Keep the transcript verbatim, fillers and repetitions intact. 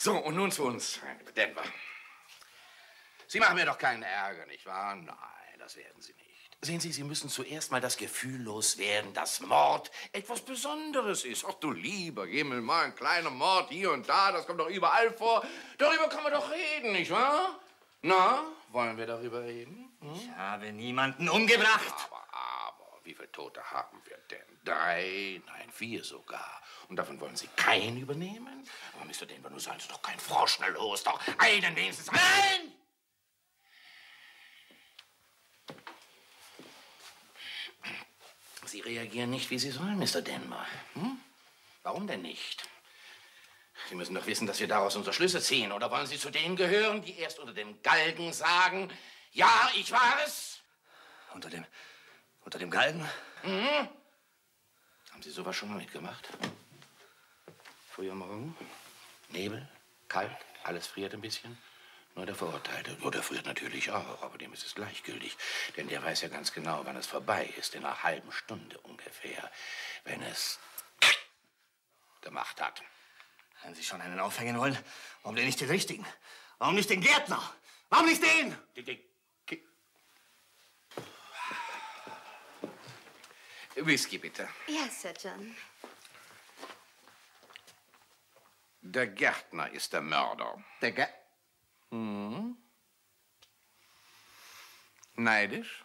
So, und nun zu uns, Denver. Sie machen mir doch keinen Ärger, nicht wahr? Nein, das werden Sie nicht. Sehen Sie, Sie müssen zuerst mal das Gefühl loswerden, dass Mord etwas Besonderes ist. Ach du lieber Himmel, mal ein kleiner Mord hier und da, das kommt doch überall vor. Darüber kann man doch reden, nicht wahr? Na, wollen wir darüber reden? Hm? Ich habe niemanden umgebracht. Aber, aber, wie viele Tote haben wir denn? Drei, nein, vier sogar. Und davon wollen Sie keinen übernehmen? Aber Mister Denver, nur seien Sie doch kein Frosch, na los, doch einen wenigstens. Nein! Sie reagieren nicht, wie Sie sollen, Mister Denver. Hm? Warum denn nicht? Sie müssen doch wissen, dass wir daraus unsere Schlüsse ziehen. Oder wollen Sie zu denen gehören, die erst unter dem Galgen sagen, ja, ich war es? Unter dem, unter dem Galgen? Mhm. Haben Sie sowas schon mal mitgemacht? Früh am Morgen, Nebel, kalt, alles friert ein bisschen. Nur der Verurteilte. Nur der friert natürlich auch, aber dem ist es gleichgültig. Denn der weiß ja ganz genau, wann es vorbei ist. In einer halben Stunde ungefähr, wenn es gemacht hat. Wenn Sie schon einen aufhängen wollen, warum denn nicht den richtigen? Warum nicht den Gärtner? Warum nicht den? Die, die, die. Whisky, bitte. Ja, Sir John. Der Gärtner ist der Mörder. Der Gär... Hm? Neidisch?